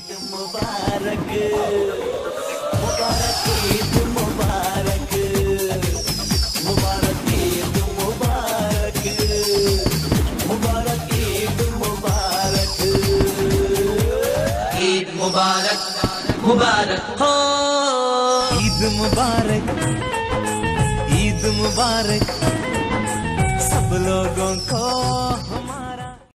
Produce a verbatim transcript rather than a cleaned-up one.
मुबारक मुबारक ईद मुबारक मुबारक ईद मुबारक मुबारक ईद मुबारक ईद मुबारक मुबारक हो ईद मुबारक ईद मुबारक सब लोगों को हमारा